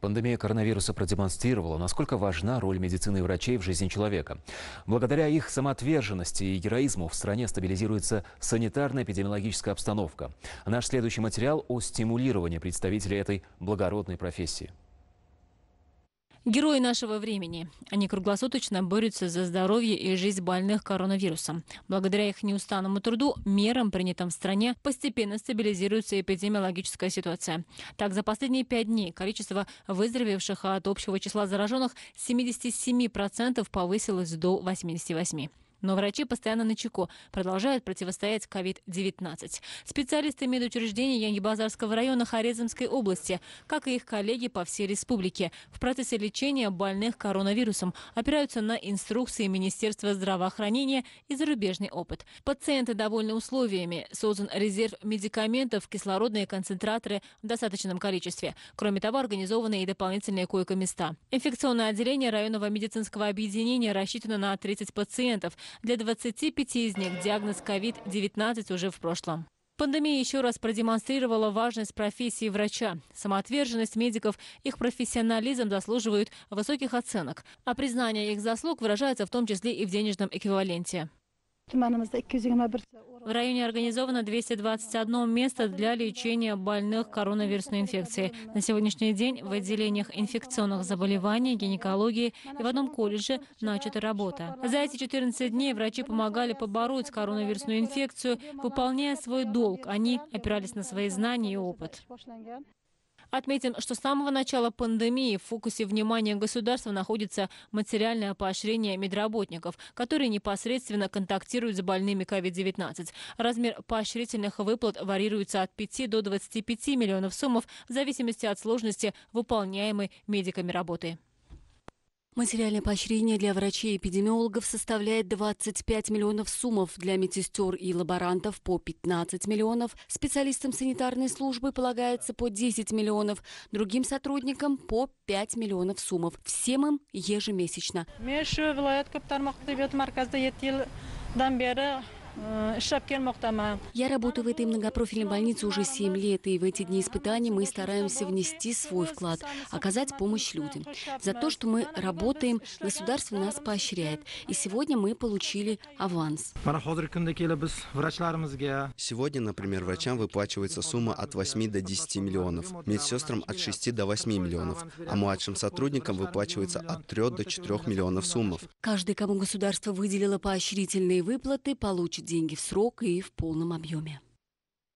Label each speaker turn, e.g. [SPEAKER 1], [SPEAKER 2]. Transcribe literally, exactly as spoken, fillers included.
[SPEAKER 1] Пандемия коронавируса продемонстрировала, насколько важна роль медицины и врачей в жизни человека. Благодаря их самоотверженности и героизму в стране стабилизируется санитарно-эпидемиологическая обстановка. Наш следующий материал о стимулировании представителей этой благородной профессии.
[SPEAKER 2] Герои нашего времени. Они круглосуточно борются за здоровье и жизнь больных коронавирусом. Благодаря их неустанному труду, мерам, принятым в стране, постепенно стабилизируется эпидемиологическая ситуация. Так, за последние пять дней количество выздоровевших от общего числа зараженных с семидесяти семи процентов повысилось до восьмидесяти восьми процентов. Но врачи постоянно начеку, продолжают противостоять ковид девятнадцать. Специалисты медучреждений Янги-Базарского района Хорезмской области, как и их коллеги по всей республике, в процессе лечения больных коронавирусом опираются на инструкции Министерства здравоохранения и зарубежный опыт. Пациенты довольны условиями. Создан резерв медикаментов, кислородные концентраторы в достаточном количестве. Кроме того, организованы и дополнительные койко-места. Инфекционное отделение районного медицинского объединения рассчитано на тридцать пациентов. Для двадцати пяти из них диагноз ковид девятнадцать уже в прошлом. Пандемия еще раз продемонстрировала важность профессии врача. Самоотверженность медиков, их профессионализм заслуживают высоких оценок. А признание их заслуг выражается в том числе и в денежном эквиваленте. В районе организовано двести двадцать одно место для лечения больных коронавирусной инфекцией. На сегодняшний день в отделениях инфекционных заболеваний, гинекологии и в одном колледже начата работа. За эти четырнадцать дней врачи помогали побороть коронавирусную инфекцию, выполняя свой долг. Они опирались на свои знания и опыт. Отметим, что с самого начала пандемии в фокусе внимания государства находится материальное поощрение медработников, которые непосредственно контактируют с больными ковид девятнадцать. Размер поощрительных выплат варьируется от пяти до двадцати пяти миллионов сомов в зависимости от сложности выполняемой медиками работы.
[SPEAKER 3] Материальное поощрение для врачей и эпидемиологов составляет двадцать пять миллионов сумов, для медсестер и лаборантов по пятнадцать миллионов, специалистам санитарной службы полагается по десять миллионов, другим сотрудникам по пять миллионов сумов. Всем им ежемесячно. Я работаю в этой многопрофильной больнице уже семь лет, и в эти дни испытаний мы стараемся внести свой вклад, оказать помощь людям. За то, что мы работаем, государство нас поощряет. И сегодня мы получили аванс.
[SPEAKER 4] Сегодня, например, врачам выплачивается сумма от восьми до десяти миллионов, медсестрам от шести до восьми миллионов, а младшим сотрудникам выплачивается от трёх до четырёх миллионов суммов.
[SPEAKER 3] Каждый, кому государство выделило поощрительные выплаты, получит деньги в срок и в полном объеме.